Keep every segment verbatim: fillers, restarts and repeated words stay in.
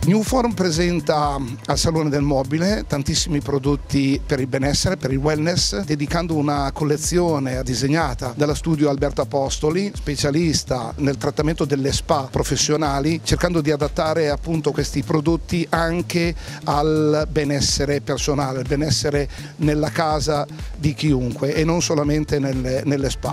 Newform presenta al Salone del Mobile tantissimi prodotti per il benessere, per il wellness, dedicando una collezione disegnata dalla studio Alberto Apostoli, specialista nel trattamento delle spa professionali, cercando di adattare appunto questi prodotti anche al benessere personale, il benessere nella casa di chiunque e non solamente nelle, nelle spa.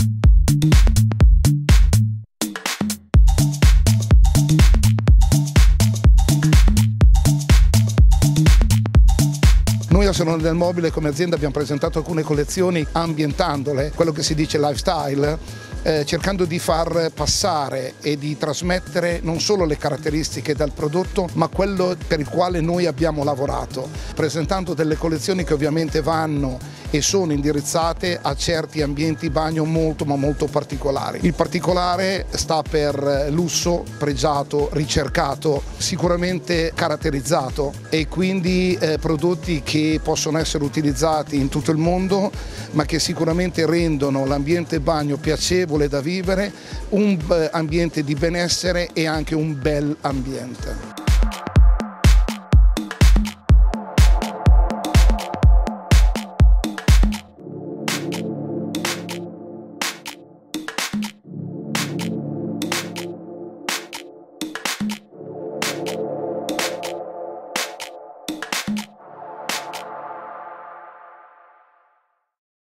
Noi al Salone del Mobile come azienda abbiamo presentato alcune collezioni ambientandole, quello che si dice lifestyle, eh, cercando di far passare e di trasmettere non solo le caratteristiche del prodotto, ma quello per il quale noi abbiamo lavorato, presentando delle collezioni che ovviamente vanno e sono indirizzate a certi ambienti bagno molto ma molto particolari. Il particolare sta per lusso, pregiato, ricercato, sicuramente caratterizzato e quindi eh, prodotti che possono essere utilizzati in tutto il mondo, ma che sicuramente rendono l'ambiente bagno piacevole da vivere, un ambiente di benessere e anche un bel ambiente.